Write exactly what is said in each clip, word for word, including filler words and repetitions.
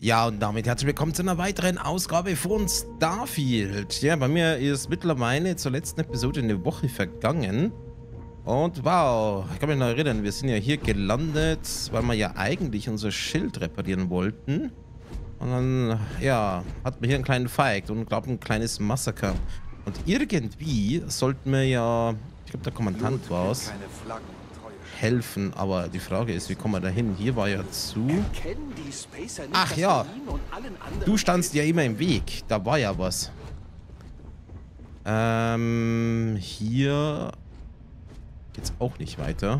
Ja, und damit herzlich willkommen zu einer weiteren Ausgabe von Starfield. Ja, bei mir ist mittlerweile zur letzten Episode eine Woche vergangen. Und wow, ich kann mich noch erinnern, wir sind ja hier gelandet, weil wir ja eigentlich unser Schild reparieren wollten. Und dann, ja, hatten wir hier einen kleinen Fight und, glaube ein kleines Massaker. Und irgendwie sollten wir ja, ich glaube, der Kommandant war es, helfen. Aber die Frage ist, wie kommen wir da hin? Hier war ja zu... Ach ja, du standst ja immer im Weg. Da war ja was. Ähm, hier geht's auch nicht weiter.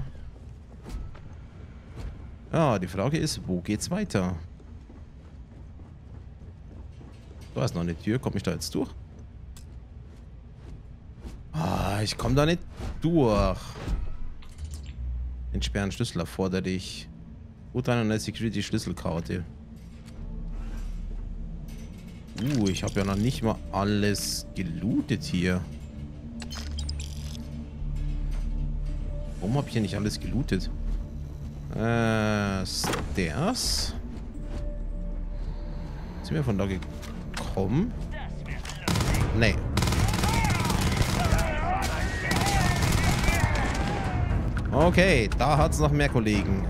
Ja, die Frage ist, wo geht's weiter? Da ist noch eine Tür. Komme ich da jetzt durch? Ah, ich komme da nicht durch. Entsperren Schlüssel erforderlich. Gut, eine Security Schlüsselkarte. Uh, ich habe ja noch nicht mal alles gelootet hier. Warum habe ich hier nicht alles gelootet? Äh, Stairs? Sind wir von da gekommen? Nee. Okay, da hat es noch mehr Kollegen.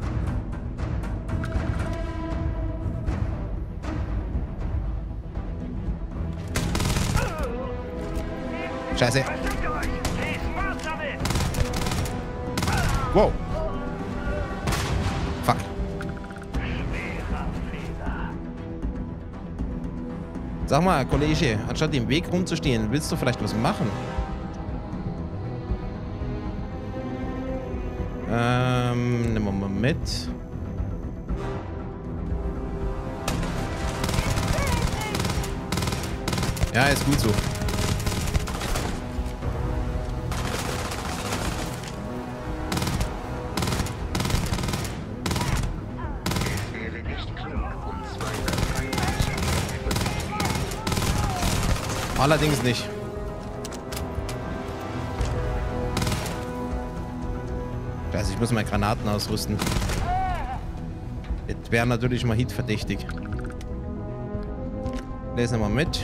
Scheiße. Wow. Fuck. Sag mal, Kollege, anstatt im Weg rumzustehen, willst du vielleicht was machen? Ähm, nehmen wir mal mit. Ja, ist gut so. Allerdings nicht. Also ich muss mal Granaten ausrüsten. Das wäre natürlich mal hitverdächtig. Lesen wir mal mit.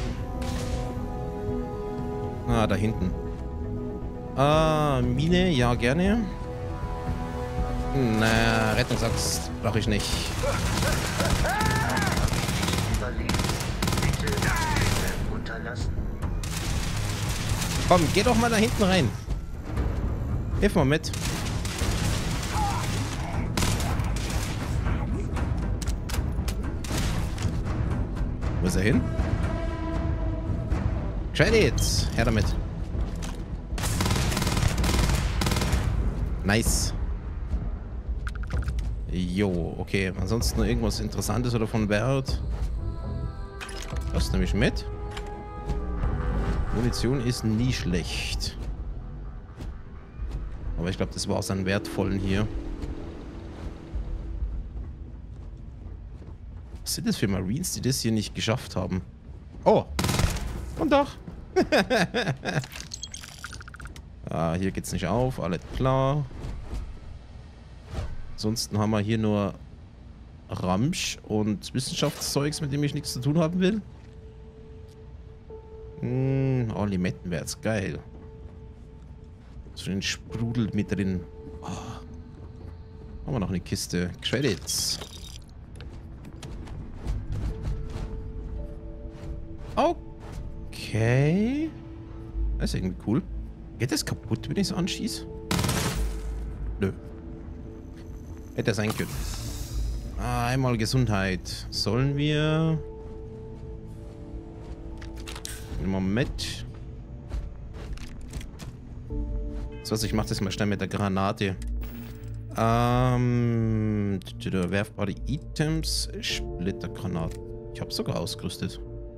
Ah, da hinten. Ah, Mine, ja gerne. Na, Rettungsaxt brauche ich nicht. Komm, geh doch mal da hinten rein. Hilf mal mit. Wo ist er hin? Credits! Her damit. Nice. Jo, okay. Ansonsten noch irgendwas Interessantes oder von Wert? Das nehme ich mit. Munition ist nie schlecht. Aber ich glaube, das war aus an wertvollen hier. Was sind das für Marines, die das hier nicht geschafft haben? Oh! Und doch! Ah, hier geht's nicht auf. Alles klar. Ansonsten haben wir hier nur Ramsch und Wissenschaftszeugs, mit dem ich nichts zu tun haben will. Hm, oh, Limetten wäre jetzt geil. So ein Sprudel mit drin. Oh. Haben wir noch eine Kiste. Credits. Okay. Das ist irgendwie cool. Geht das kaputt, wenn ich es anschieße? Nö. Hätte sein können. Ah, einmal Gesundheit. Sollen wir... Moment. So, ich mache das mal schnell mit der Granate. Ähm... Werfbare Items. Splittergranate. Ich habe sogar ausgerüstet.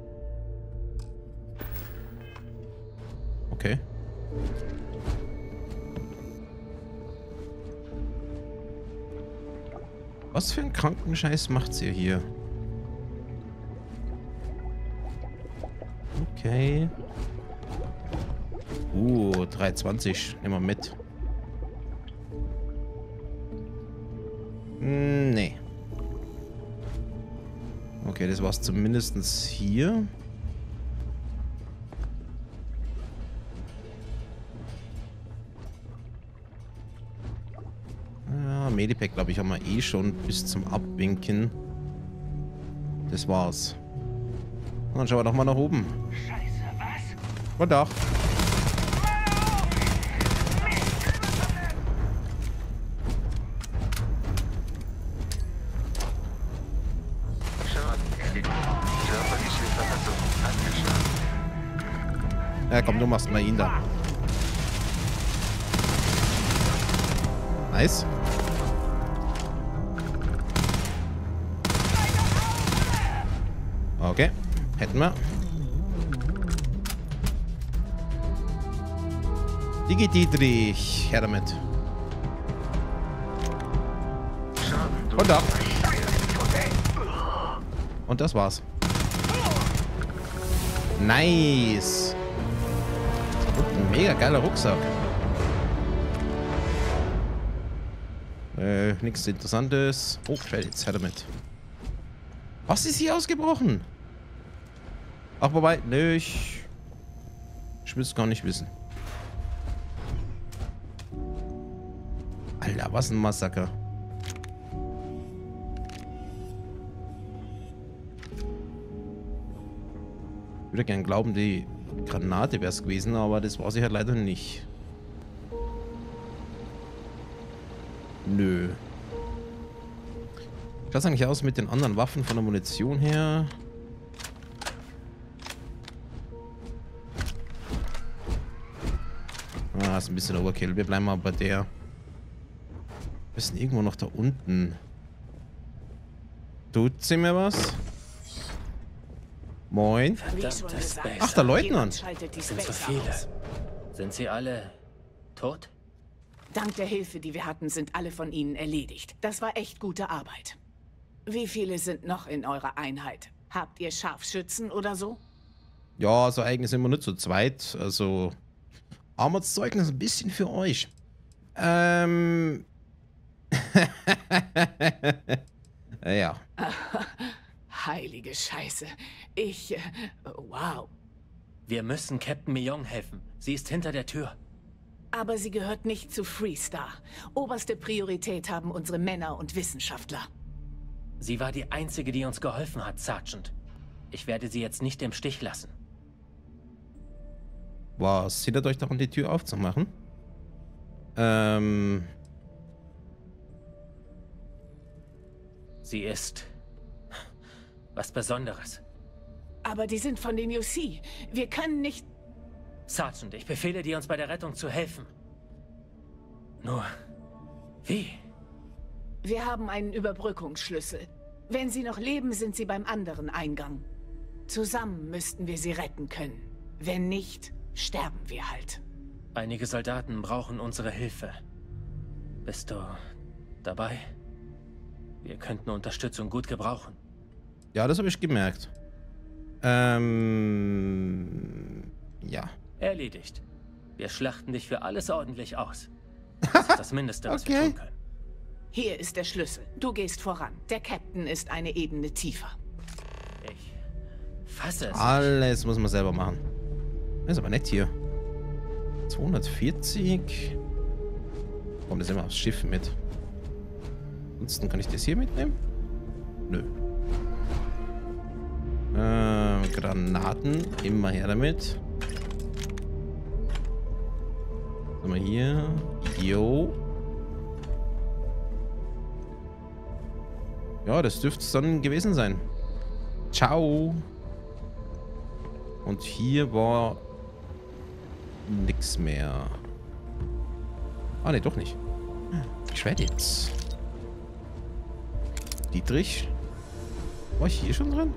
Okay. Was für einen kranken Scheiß macht sie hier? Okay. Uh, drei zwanzig. Nehmen wir mit. Hm, nee. Okay, das war's zumindest hier. Ja, Medipack, glaube ich, haben wir eh schon bis zum Abwinken. Das war's. Und dann schauen wir doch mal nach oben. Scheiße, was? Und doch. Ja, komm, du machst mal ihn da. Nice. Okay, hätten wir. Digi Dietrich, her damit. Und da. Und das war's. Nice. Ein mega geiler Rucksack. Äh, nichts Interessantes. Oh, Credits, her damit. Was ist hier ausgebrochen? Ach, wobei, nö, ich... Ich will es gar nicht wissen. Alter, was ein Massaker. Ich würde gern glauben, die Granate wäre es gewesen, aber das war sie halt leider nicht. Nö. Schaut es eigentlich aus mit den anderen Waffen von der Munition her? Ah, ist ein bisschen Overkill. Wir bleiben mal bei der. Wir sind irgendwo noch da unten. Tut sie mir was? Moin. Ach, der Leutnant. Sind so viele. Sind sie alle tot? Dank der Hilfe, die wir hatten, sind alle von ihnen erledigt. Das war echt gute Arbeit. Wie viele sind noch in eurer Einheit? Habt ihr Scharfschützen oder so? Ja, also eigentlich sind wir nicht zu zweit. Also, Armutszeugnis ein bisschen für euch. Ähm. Ja. Heilige Scheiße. Ich... Äh, wow. Wir müssen Captain Myung helfen. Sie ist hinter der Tür. Aber sie gehört nicht zu Freestar. Oberste Priorität haben unsere Männer und Wissenschaftler. Sie war die Einzige, die uns geholfen hat, Sergeant. Ich werde sie jetzt nicht im Stich lassen. Was hindert euch daran, die Tür aufzumachen? Ähm... Sie ist... was Besonderes. Aber die sind von den U C. Wir können nicht... Sergeant, ich befehle dir, uns bei der Rettung zu helfen. Nur... wie? Wir haben einen Überbrückungsschlüssel. Wenn sie noch leben, sind sie beim anderen Eingang. Zusammen müssten wir sie retten können. Wenn nicht, sterben wir halt. Einige Soldaten brauchen unsere Hilfe. Bist du dabei? Wir könnten Unterstützung gut gebrauchen. Ja, das habe ich gemerkt. Ähm... Ja. Erledigt. Wir schlachten dich für alles ordentlich aus. Das ist das Mindeste, was Okay. wir tun können. Hier ist der Schlüssel. Du gehst voran. Der Captain ist eine Ebene tiefer. Ich fasse es. Alles muss man selber machen. Das ist aber nett hier. zweihundertvierzig. Komm, das immer aufs Schiff mit. Ansonsten kann ich das hier mitnehmen? Nö. Ähm, Granaten. Immer her damit. Was haben wir hier? Jo. Ja, das dürfte es dann gewesen sein. Ciao. Und hier war nix mehr. Ah, ne, doch nicht. Credits. Dietrich. War ich hier schon drin?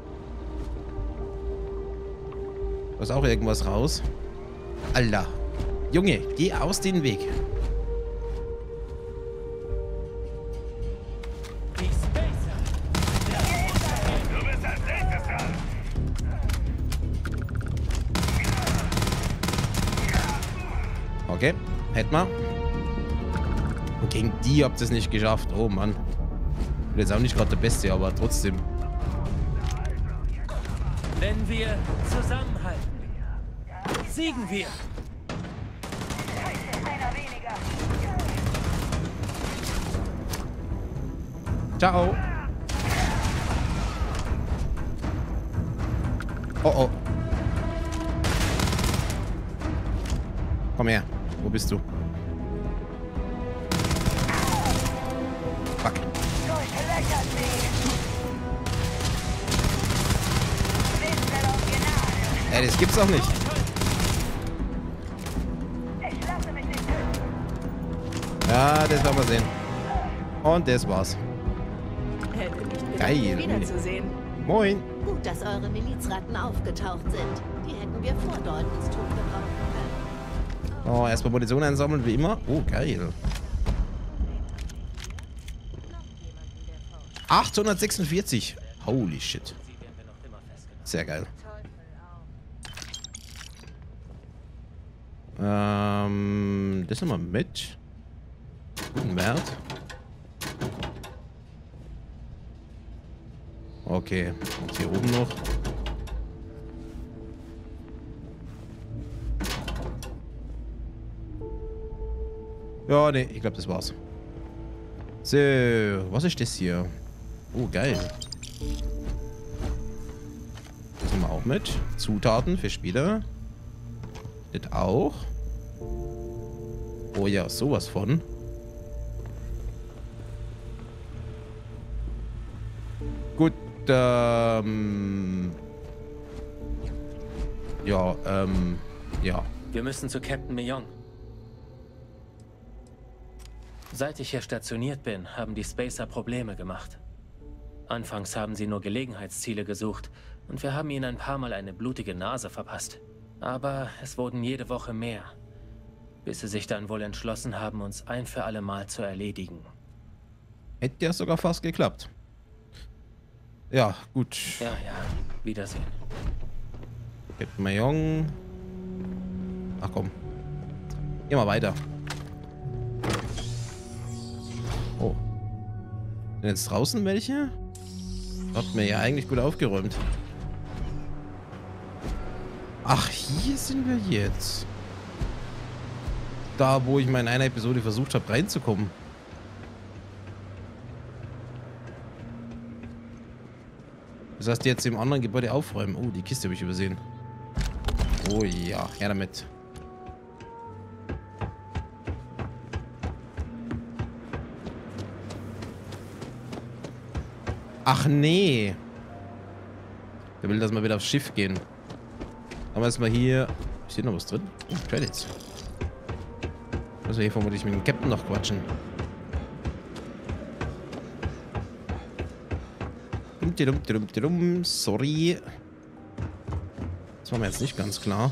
Da ist auch irgendwas raus. Alter. Junge, geh aus den Weg. Okay, hätten wir. Und gegen die habt ihr es nicht geschafft. Oh Mann. Ich bin jetzt auch nicht gerade der Beste, aber trotzdem. Wenn wir zusammenhalten, siegen wir. Ciao. Oh oh. Komm her. Wo bist du? Fuck. Ey, das gibt's doch nicht. Ja, das werden wir sehen. Und das war's. Geil. Wiederzusehen. Moin. Gut, dass eure Milizratten aufgetaucht sind. Die hätten wir vor Daltons Tod gebrauchen können. Oh, erstmal Munition einsammeln, wie immer. Oh, geil. achthundertsechsundvierzig. Holy shit. Sehr geil. Ähm, das nochmal mit. Guten Wert. Okay, und hier oben noch. Ja, ne, ich glaube, das war's. So, was ist das hier? Oh, geil. Das nehmen wir auch mit. Zutaten für später. Das auch. Oh ja, sowas von. Gut, ähm... Ja, ähm... Ja. Wir müssen zu Captain Meyong. Seit ich hier stationiert bin, haben die Spacer Probleme gemacht. Anfangs haben sie nur Gelegenheitsziele gesucht und wir haben ihnen ein paar Mal eine blutige Nase verpasst. Aber es wurden jede Woche mehr, bis sie sich dann wohl entschlossen haben, uns ein für alle Mal zu erledigen. Hätte ja sogar fast geklappt. Ja, gut. Ja, ja. Wiedersehen. Captain Meyong. Ach komm. Geh mal weiter. Oh. Sind jetzt draußen welche? Hat mir ja eigentlich gut aufgeräumt. Ach, hier sind wir jetzt. Da, wo ich mal in einer Episode versucht habe, reinzukommen. Das heißt, jetzt im anderen Gebäude aufräumen. Oh, die Kiste habe ich übersehen. Oh ja, her damit. Ach nee. Der will, dass wir wieder aufs Schiff gehen. Aber erstmal hier. Ist hier noch was drin? Oh, Credits. Also hier vermutlich mit dem Captain noch quatschen. Sorry. Das war mir jetzt nicht ganz klar.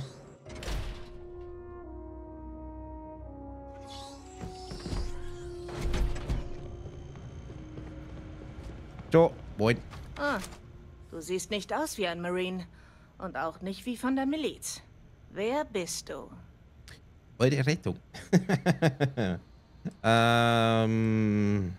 So, moin. Ah, du siehst nicht aus wie ein Marine. Und auch nicht wie von der Miliz. Wer bist du? Eure Rettung. ähm...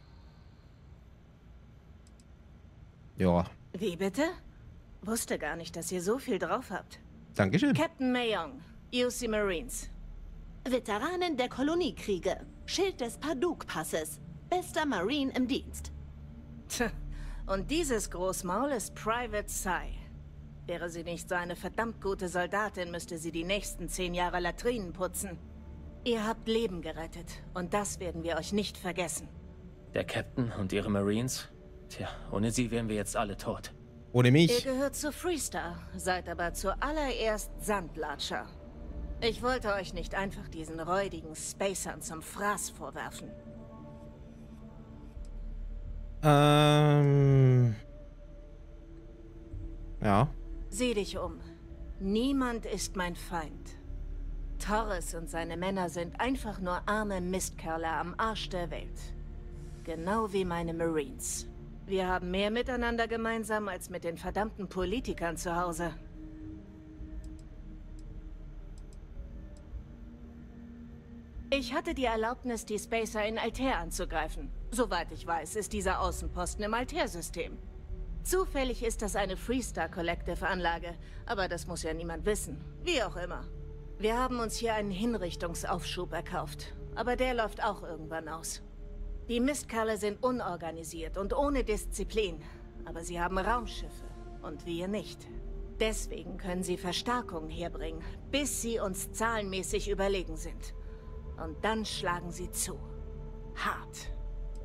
Ja. Wie bitte? Wusste gar nicht, dass ihr so viel drauf habt. Dankeschön. Captain Meyong, U C Marines. Veteranen der Koloniekriege. Schild des Paduk-Passes. Bester Marine im Dienst. Tch, und dieses Großmaul ist Private Sai. Wäre sie nicht so eine verdammt gute Soldatin, müsste sie die nächsten zehn Jahre Latrinen putzen. Ihr habt Leben gerettet und das werden wir euch nicht vergessen. Der Captain und ihre Marines? Tja, ohne sie wären wir jetzt alle tot. Ohne mich? Ihr gehört zu Freestar, seid aber zuallererst Sandlatscher. Ich wollte euch nicht einfach diesen räudigen Spacern zum Fraß vorwerfen. Ähm... Ja. Sieh dich um. Niemand ist mein Feind. Torres und seine Männer sind einfach nur arme Mistkerle am Arsch der Welt. Genau wie meine Marines. Wir haben mehr miteinander gemeinsam als mit den verdammten Politikern zu Hause. Ich hatte die Erlaubnis, die Spacer in Altair anzugreifen. Soweit ich weiß, ist dieser Außenposten im Altair-System. Zufällig ist das eine Freestar Collective-Anlage, aber das muss ja niemand wissen. Wie auch immer. Wir haben uns hier einen Hinrichtungsaufschub erkauft, aber der läuft auch irgendwann aus. Die Mistkerle sind unorganisiert und ohne Disziplin, aber sie haben Raumschiffe und wir nicht. Deswegen können sie Verstärkungen herbringen, bis sie uns zahlenmäßig überlegen sind. Und dann schlagen sie zu. Hart.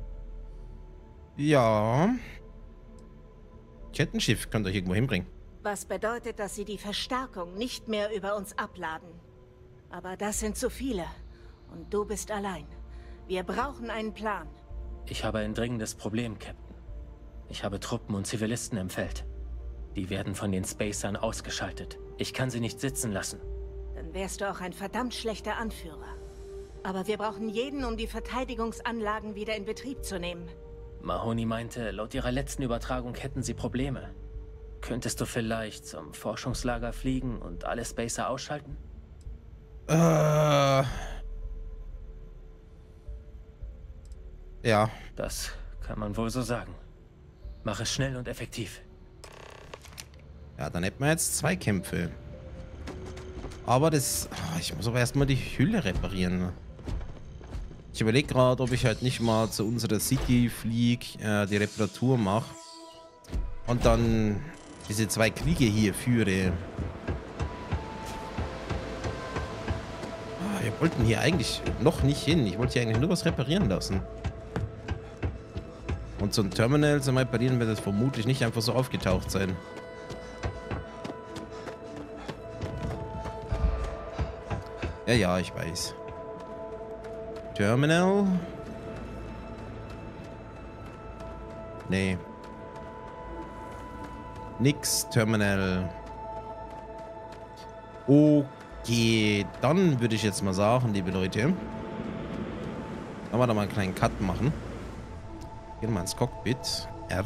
Ja. Kettenschiff könnt ihr euch irgendwo hinbringen. Was bedeutet, dass sie die Verstärkung nicht mehr über uns abladen. Aber das sind zu viele. Und du bist allein. Wir brauchen einen Plan. Ich habe ein dringendes Problem, Captain. Ich habe Truppen und Zivilisten im Feld. Die werden von den Spacern ausgeschaltet. Ich kann sie nicht sitzen lassen. Dann wärst du auch ein verdammt schlechter Anführer. Aber wir brauchen jeden, um die Verteidigungsanlagen wieder in Betrieb zu nehmen. Mahoney meinte, laut ihrer letzten Übertragung hätten sie Probleme. Könntest du vielleicht zum Forschungslager fliegen und alle Spacer ausschalten? Äh... Ja. Das kann man wohl so sagen. Mach es schnell und effektiv. Ja, dann hätten wir jetzt zwei Kämpfe. Aber das... Oh, ich muss aber erstmal die Hülle reparieren. Ich überlege gerade, ob ich halt nicht mal zu unserer City fliege, äh, die Reparatur mache. Und dann diese zwei Kriege hier führe. Oh, wir wollten hier eigentlich noch nicht hin. Ich wollte hier eigentlich nur was reparieren lassen. Und so ein Terminal zum Reparieren wird das vermutlich nicht einfach so aufgetaucht sein. Ja, ja, ich weiß. Terminal? Nee. Nix, Terminal. Okay, dann würde ich jetzt mal sagen, liebe Leute. Dann wir da mal einen kleinen Cut machen. Gehen wir mal ins Cockpit. R.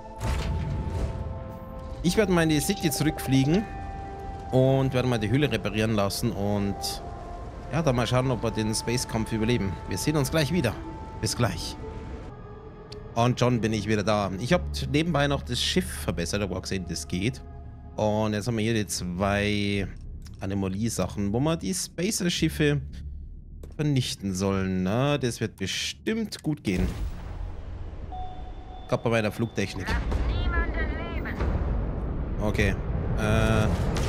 Ich werde mal in die City zurückfliegen. Und werde mal die Hülle reparieren lassen. Und ja, dann mal schauen, ob wir den Space-Kampf überleben. Wir sehen uns gleich wieder. Bis gleich. Und schon bin ich wieder da. Ich habe nebenbei noch das Schiff verbessert. Ich habe gesehen, das geht. Und jetzt haben wir hier die zwei Anomalie-Sachen, wo wir die Spacer-Schiffe vernichten sollen. Na, das wird bestimmt gut gehen. Gerade bei meiner Flugtechnik. Okay. Äh...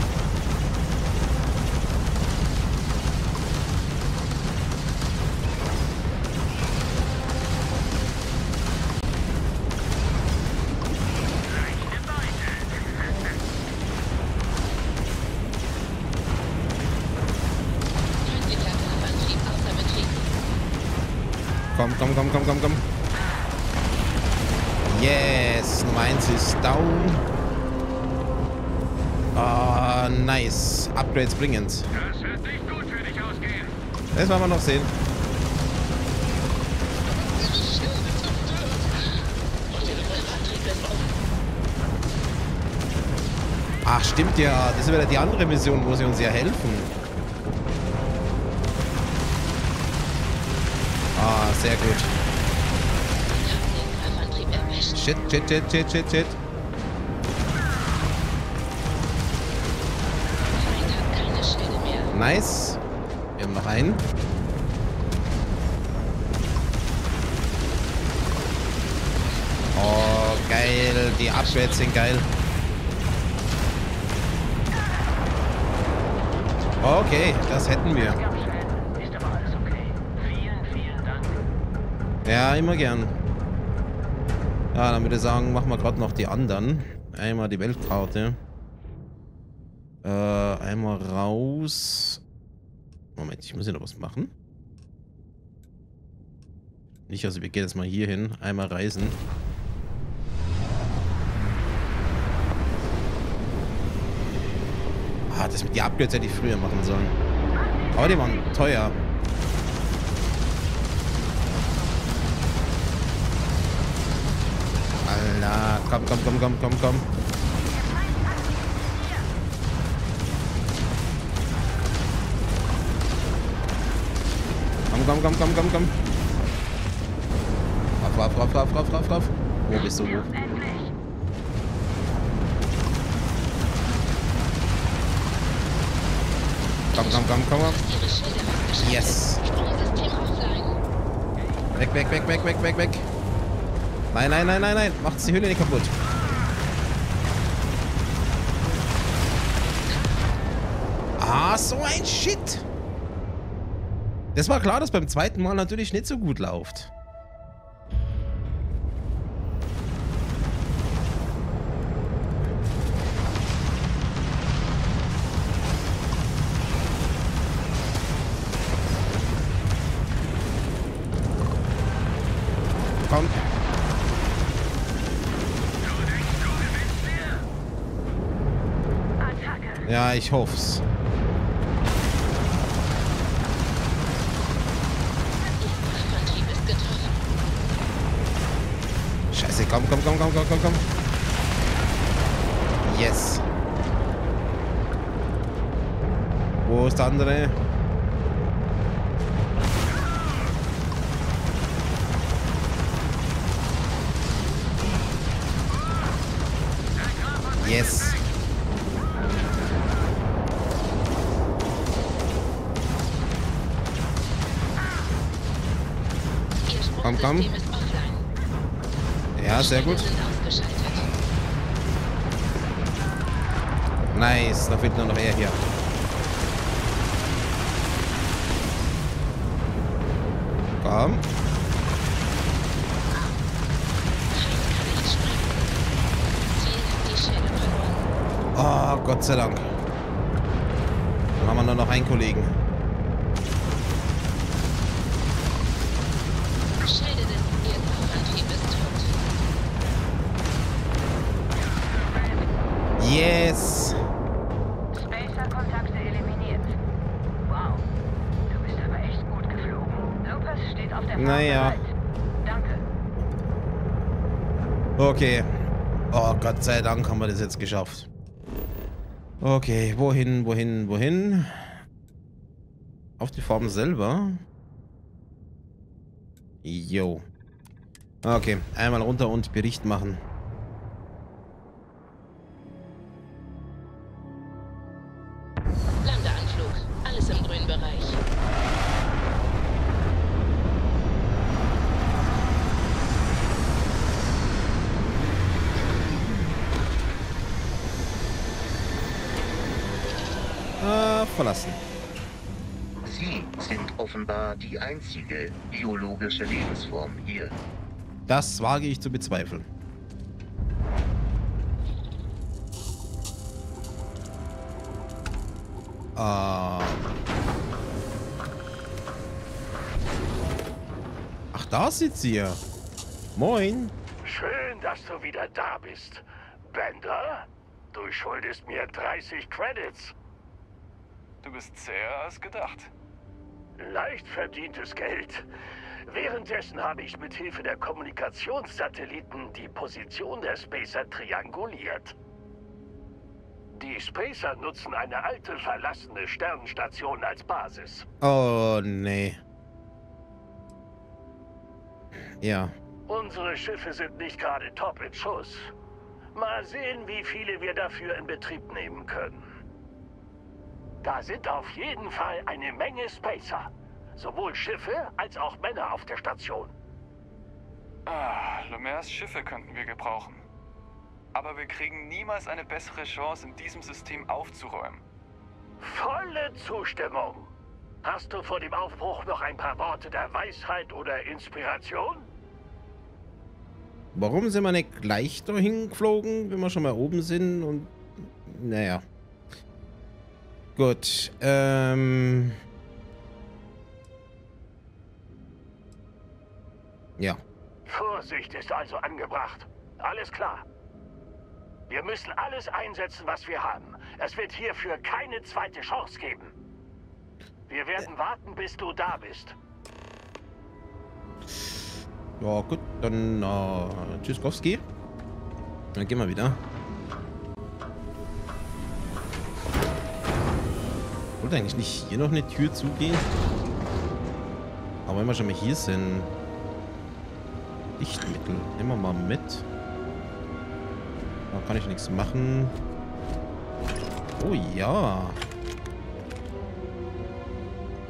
Komm, komm, komm, komm, komm, komm. Yes, Nummer eins ist down. Ah, nice. Upgrades bringen's. Das wird nicht gut für dich ausgehen. Das werden wir noch sehen. Ach, stimmt ja. Das ist wieder die andere Mission, wo sie uns ja helfen. Ah, sehr gut. Shit, shit, shit, shit, shit, shit. Nice. Wir haben noch einen. Oh, geil. Die Upgrades sind geil. Okay, das hätten wir. Ja, immer gern. Ja, dann würde ich sagen, machen wir gerade noch die anderen. Einmal die Weltkarte. Äh, einmal raus. Moment, ich muss hier noch was machen. Nicht, also wir gehen jetzt mal hier hin. Einmal reisen. Ah, das mit die Upgrades hätte ich früher machen sollen. Aber die waren teuer. Alter, komm, komm, komm, komm, komm, komm. Komm, komm, komm, komm, komm, komm. Rauf, rauf, rauf, rauf, rauf, rauf, rauf. Wo bist du? Komm, komm, komm, komm. Yes. Weg, weg, weg, weg, weg, weg, weg. Nein, nein, nein, nein, nein. Macht's die Höhle nicht kaputt. Ah, so ein Shit. Das war klar, dass beim zweiten Mal natürlich nicht so gut läuft. Komm. Ja, ich hoff's. Scheiße, komm, komm, komm, komm, komm, komm, komm. Yes. Wo ist der andere? Yes. Komm, komm. Ja, sehr gut. Nice, da fehlt nur noch er hier. Komm. Oh, Gott sei Dank. Dann haben wir nur noch einen Kollegen. Yes! Spacer-Kontakte eliminiert. Wow. Du bist aber echt gut geflogen. Lopez steht auf der Fahrt Naja. bereit. Danke. Okay. Oh, Gott sei Dank haben wir das jetzt geschafft. Okay, wohin, wohin, wohin? Auf die Farm selber? Jo. Okay, einmal runter und Bericht machen. Landeanflug. Alles im grünen Bereich. Äh, verlassen. Sie sind offenbar die einzige biologische Lebensform hier. Das wage ich zu bezweifeln. Ähm. Ach, da sitzt ihr. Moin. Schön, dass du wieder da bist. Bender, du schuldest mir dreißig Credits. Du bist zäher als gedacht. Leicht verdientes Geld. Währenddessen habe ich mit Hilfe der Kommunikationssatelliten die Position der Spacer trianguliert. Die Spacer nutzen eine alte, verlassene Sternenstation als Basis. Oh, nee. Ja. Unsere Schiffe sind nicht gerade top in Schuss. Mal sehen, wie viele wir dafür in Betrieb nehmen können. Da sind auf jeden Fall eine Menge Spacer. Sowohl Schiffe als auch Männer auf der Station. Ah, Lemaire's Schiffe könnten wir gebrauchen. Aber wir kriegen niemals eine bessere Chance, in diesem System aufzuräumen. Volle Zustimmung. Hast du vor dem Aufbruch noch ein paar Worte der Weisheit oder Inspiration? Warum sind wir nicht gleich dahin geflogen, wenn wir schon mal oben sind und... Naja. Gut, ähm... ja. Vorsicht ist also angebracht. Alles klar. Wir müssen alles einsetzen, was wir haben. Es wird hierfür keine zweite Chance geben. Wir werden warten, bis du da bist. Ja, gut, dann äh, Tschüsskowski. Dann gehen wir wieder. Ich wollte eigentlich nicht hier noch eine Tür zugehen. Aber wenn wir schon mal hier sind... Lichtmittel. Nehmen wir mal mit. Da kann ich nichts machen. Oh ja.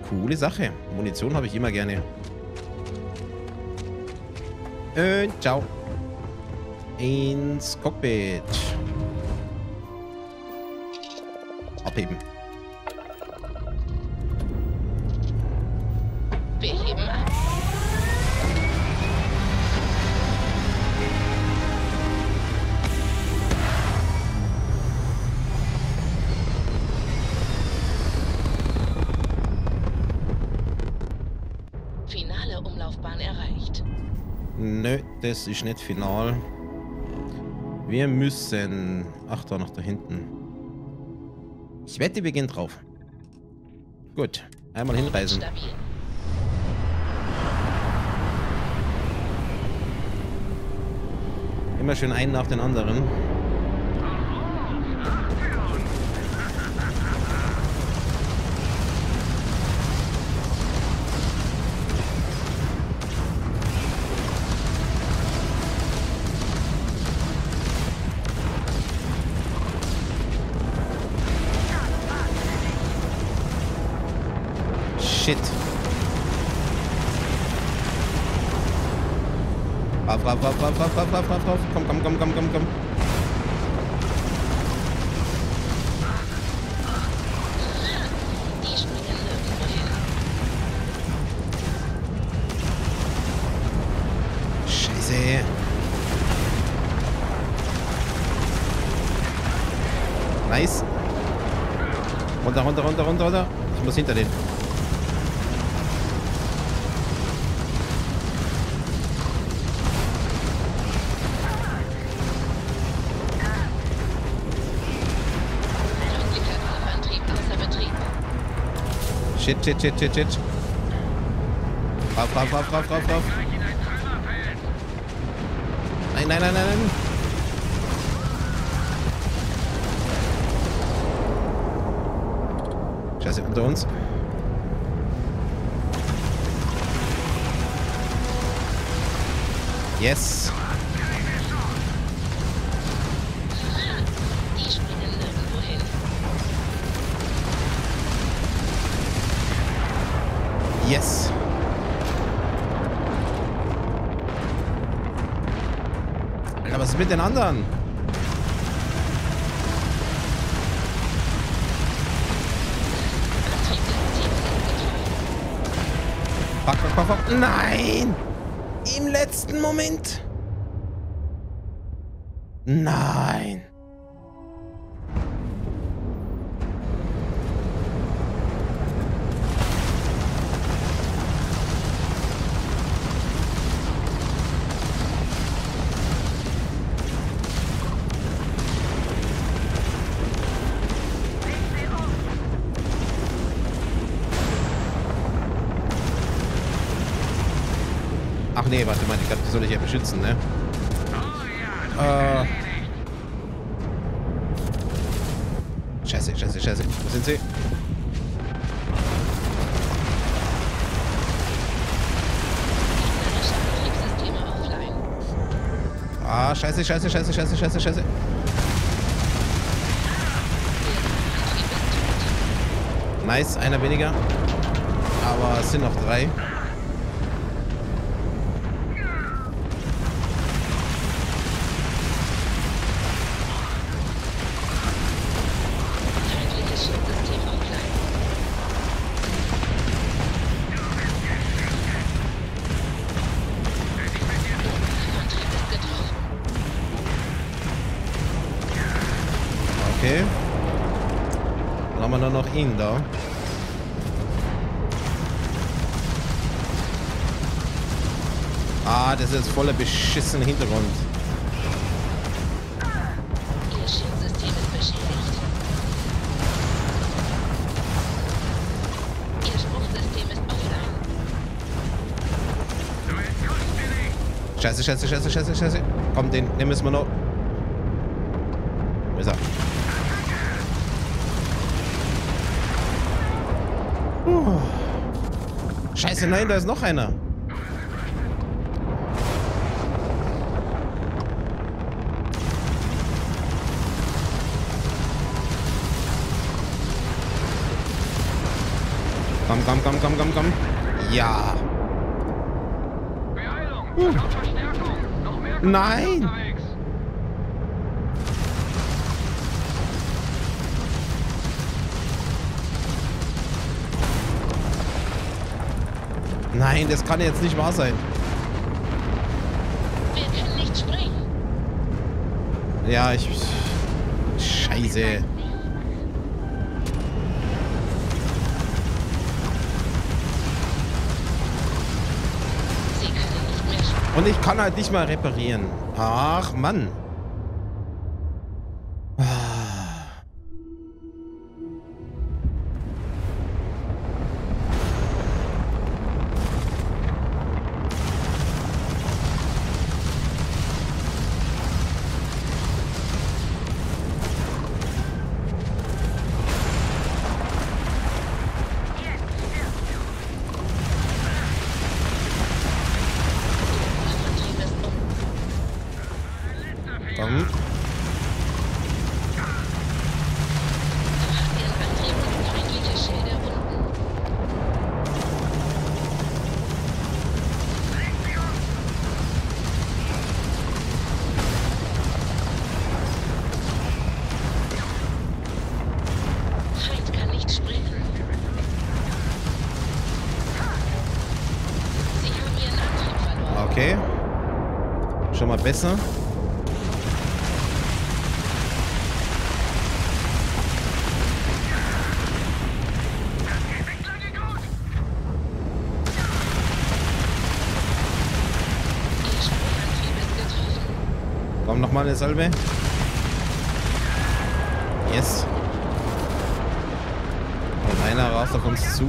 coole Sache. Munition habe ich immer gerne. Und ciao. Ins Cockpit. Abheben. Wir heben ab. Finale Umlaufbahn erreicht. Nö, das ist nicht final. Wir müssen... Ach, da noch da hinten. Ich wette, wir gehen drauf. Gut, einmal hinreisen. Stabil. Immer schön einen nach den anderen. Shit. Rauf, rauf, rauf, rauf, rauf, rauf, rauf, rauf, rauf. Komm, komm, komm, komm, komm, komm. Die springen nirgendwo hin. Scheiße. Nice. Runter, runter, runter, runter, runter. Ich muss hinter den. Shit, shit, shit, shit, shit. Rauf, rauf, rauf, rauf, rauf, rauf. Nein, nein, nein, nein, nein. Scheiße, unter uns. Yes. Die springen nirgendwo hin. Yes. Alter, was ist mit den anderen? Fuck, fuck, fuck, fuck. Nein! Im letzten Moment. Nein. Ach nee, warte mal, die soll ich ja beschützen, ne? Äh. Scheiße, scheiße, scheiße. Wo sind sie? Ah, scheiße, scheiße, scheiße, scheiße, scheiße, scheiße. Nice, einer weniger. Aber es sind noch drei. Okay. Dann haben wir nur noch ihn da. Ah, das ist jetzt voller beschissener Hintergrund. Ihr Schildsystem ist beschädigt. Ihr Sprungsystem ist offline. Scheiße, scheiße, scheiße, scheiße, scheiße. Komm, den, den müssen wir noch. Wo ist er? Uh. Scheiße, nein, da ist noch einer. Komm, komm, komm, komm, komm, komm. Ja. Beeilung! Da kommt Verstärkung! Noch mehr Kommandos Nein! unterwegs. Nein, das kann jetzt nicht wahr sein. Wir können nicht springen. Ja, ich... Scheiße. Sie können nicht mehr springen. Und ich kann halt nicht mal reparieren. Ach, Mann. Komm. Ihren Antrieb und feindliche Schilde unten. Feind kann nicht springen. Sie haben ihren Antrieb verloren. Okay. Schon mal besser. Ihr Sprungantrieb ist getroffen. Komm, nochmal eine Salve. Yes. Und einer rast auf uns zu.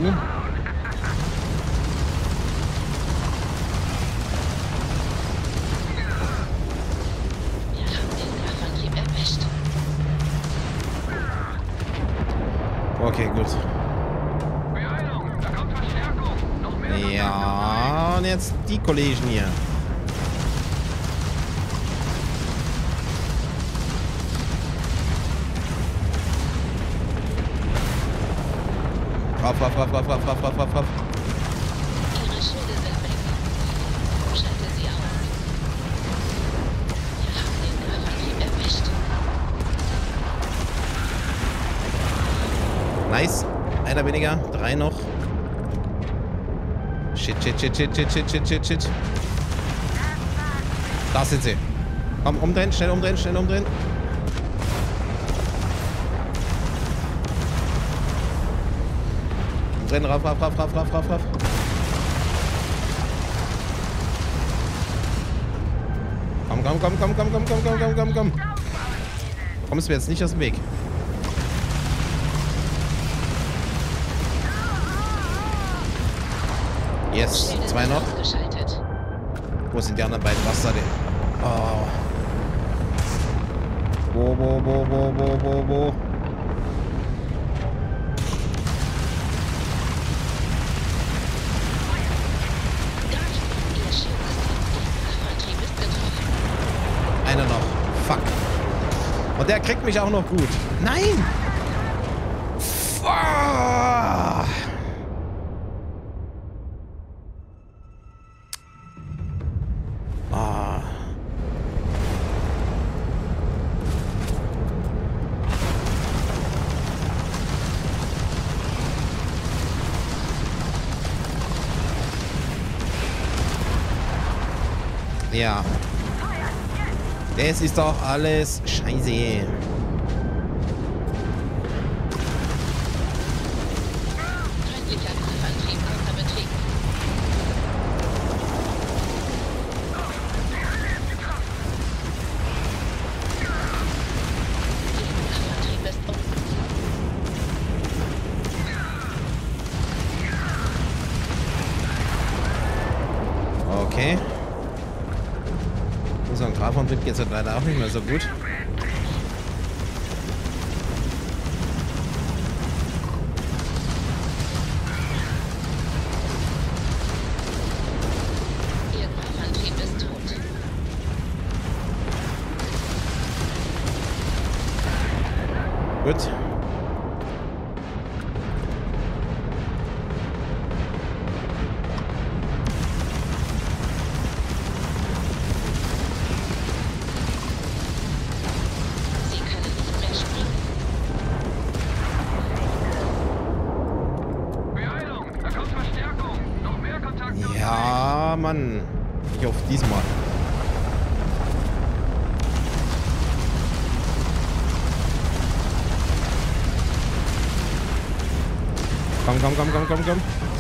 Wir haben den Kraftantrieb erwischt. Okay, gut. Beeilung! Da kommt Verstärkung! Noch mehr Kommandos Ja, und jetzt die Kollegen hier. Raff, raff, raff, raff, raff, raff, raff, raff, raff. Ihre Schilde sind weg. Schalte sie aus. Wir haben den Kraftantrieb erwischt. Nice. Einer weniger. Drei noch. Shit, shit, shit, shit, shit, shit, shit, shit, shit. Da sind sie. Komm, umdrehen, schnell umdrehen, schnell umdrehen. Umdrehen, raff, raff, raff, raff, raff, raff, raff. Komm, komm, komm, komm, komm, komm, komm, komm, komm, komm, komm. Kommst du jetzt nicht aus dem Weg. Yes, Schilde zwei sind noch. ausgeschaltet. Wo sind die anderen beiden Wasser denn? Oh. Wo, wo, wo, wo, wo, wo, wo? Ihr Schildsystem, Ihr Kraftantrieb ist getroffen. Einer noch. Fuck. Und der kriegt mich auch noch gut. Nein! Fuck. Ah. Ja. Das ist doch alles scheiße. Feindlicher Kraftantrieb außer Betrieb. Ihr Kraftantrieb ist unten. Okay. Unser Grafantrieb geht es halt leider auch nicht mehr so gut. Ihr Kraftantrieb ist tot. Gut. Ja, Mann. Ich hoffe diesmal. Komm, komm, komm, komm, komm, komm.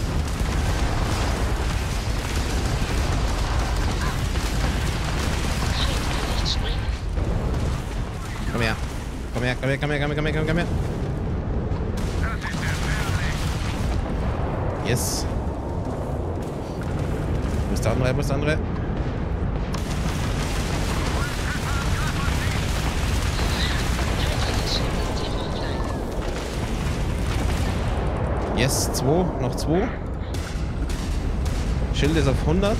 Komm her. Komm her, komm her, komm her, komm her, komm her, komm her. Yes. Wo ist der andere? Wo ist der andere? Yes, zwei. Noch zwei. Schild ist auf hundert.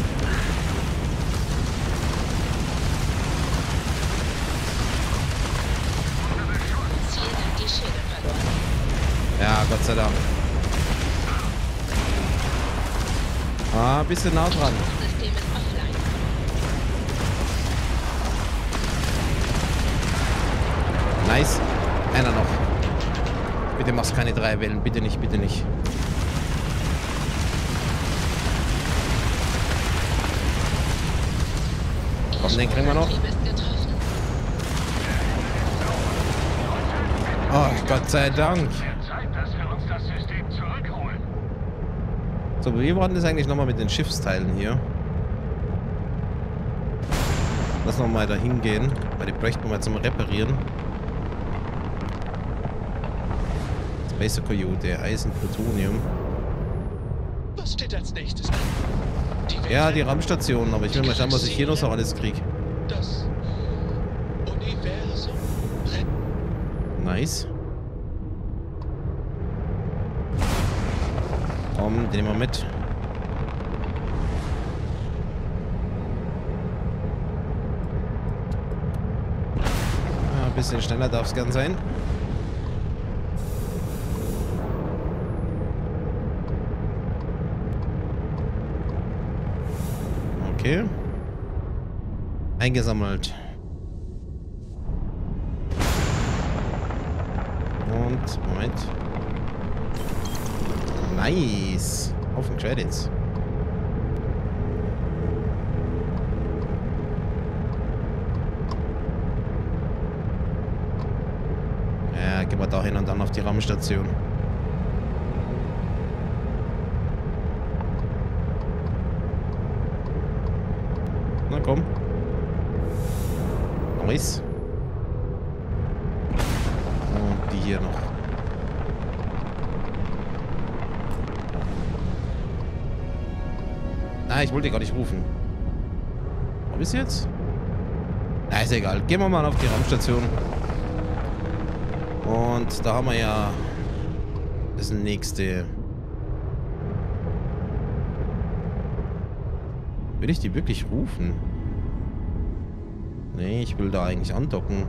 Ja, Gott sei Dank. Ah, bisschen nah dran. Nice. Einer noch. Bitte machst keine drei Wellen. Bitte nicht, bitte nicht. Komm, den kriegen wir noch. Oh, Gott sei Dank. So, wie war denn das eigentlich nochmal mit den Schiffsteilen hier? Lass noch mal da hingehen, weil die bräuchten wir mal zum Reparieren. Spacer Coyote, Eisen, Plutonium. Was steht als nächstes? Die ja, die Raumstation, aber ich will mal schauen, was ich hier noch so alles kriege. Das Universum. Nice. Komm, den nehmen wir mit. Ja, ein bisschen schneller darf es gern sein. Okay. Eingesammelt. Und, Moment. Nice. Auf den Credits. Ja, gehen wir da hin und dann auf die Raumstation. Na komm. Nice. Und die hier noch. Ah, ich wollte gar nicht rufen. Wo bist du jetzt? Na, ist egal. Gehen wir mal auf die Raumstation. Und da haben wir ja das nächste. Will ich die wirklich rufen? Nee, ich will da eigentlich andocken.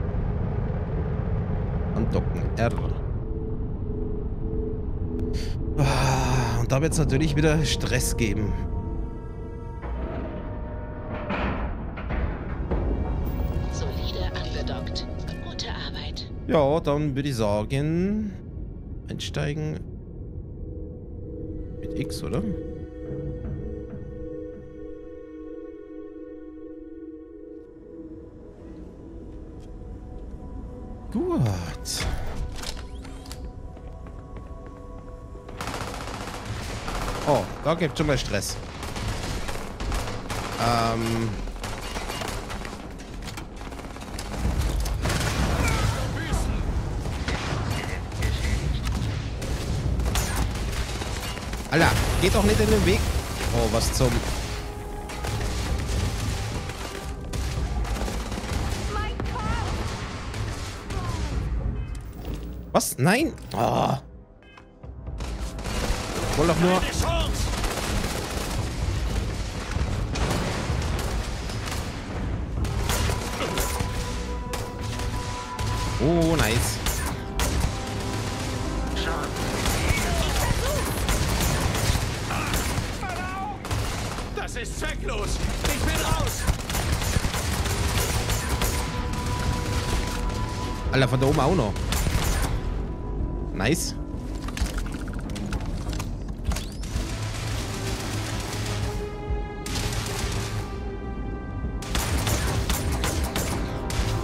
Andocken. R. Ah, und da wird es natürlich wieder Stress geben. Solide angedockt. Gute Arbeit. Ja, dann würde ich sagen, einsteigen mit X, oder? Gut. Oh, da gibt es schon mal Stress. Ähm... Alter, geht doch nicht in den Weg. Oh, was zum... Was? Nein! Oh. Ich wollte doch nur... Oh, nice. Das ist zwecklos. Ich bin raus. Alter, von da oben auch noch. Nice.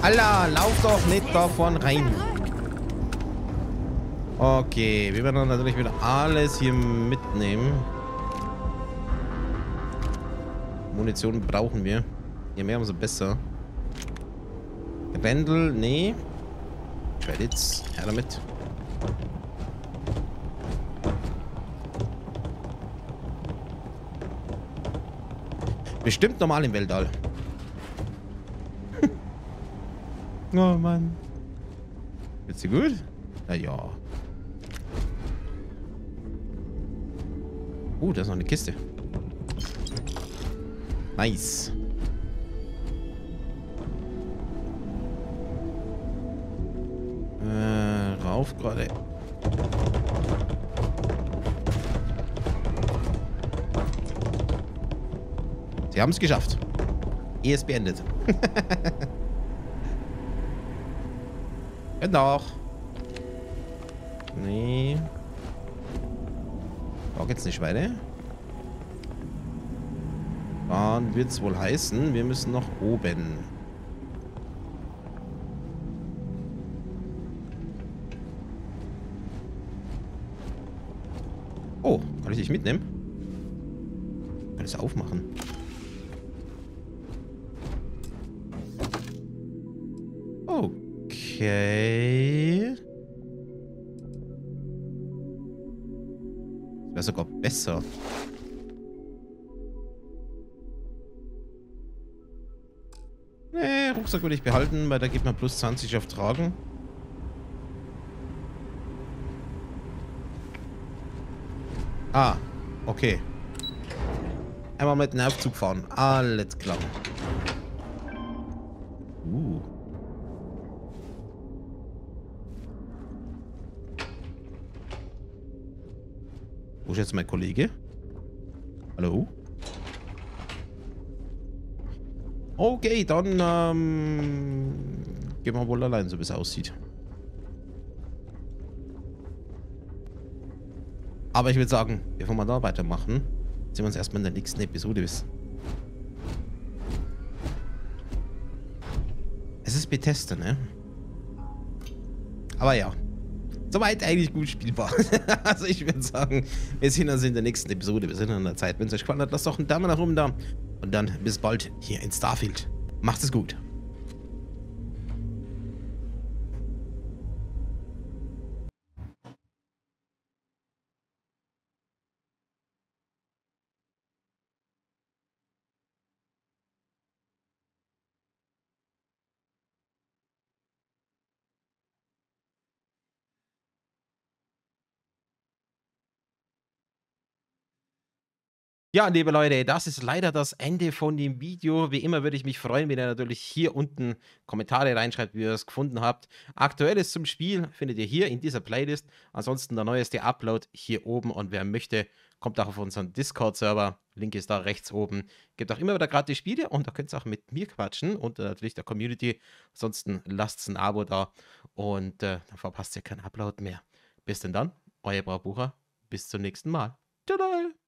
Allah, lauf doch nicht davon rein. Okay, wir werden dann natürlich wieder alles hier mitnehmen. Munition brauchen wir. Je mehr, umso besser. Bändel, nee. Credits, her damit. Bestimmt normal im Weltall. Oh Mann. Geht's dir gut? Na ja. Uh, da ist noch eine Kiste. Nice. Äh, rauf gerade. Sie haben es geschafft. Ehe es beendet. Genau. Nee. Da geht's nicht weiter. Dann wird es wohl heißen, wir müssen nach oben. Oh, kann ich dich mitnehmen? Kann ich es aufmachen? Okay. Das wäre sogar besser. Nee, Rucksack würde ich behalten, weil da gibt man plus zwanzig auf Tragen. Ah, okay. Einmal mit dem Aufzug fahren. Alles klar. Uh. Wo ist jetzt mein Kollege? Hallo? Okay, dann ähm, gehen wir wohl allein, so wie es aussieht. Aber ich würde sagen, bevor wir da weitermachen, sehen wir uns erstmal in der nächsten Episode. Es ist Bethesda, ne? Aber ja. Soweit eigentlich gut spielbar. Also ich würde sagen, wir sehen uns in der nächsten Episode. Wir sind an der Zeit. Wenn es euch gefallen hat, lasst doch einen Daumen nach oben da. Und dann bis bald hier in Starfield. Macht es gut. Ja, liebe Leute, das ist leider das Ende von dem Video. Wie immer würde ich mich freuen, wenn ihr natürlich hier unten Kommentare reinschreibt, wie ihr es gefunden habt. Aktuelles zum Spiel findet ihr hier in dieser Playlist. Ansonsten der neueste Upload hier oben. Und wer möchte, kommt auch auf unseren Discord-Server. Link ist da rechts oben. Gibt auch immer wieder gratis Spiele und da könnt ihr auch mit mir quatschen und äh, natürlich der Community. Ansonsten lasst ein Abo da und äh, dann verpasst ihr keinen Upload mehr. Bis denn dann, euer Braubucher. Bis zum nächsten Mal. Ciao.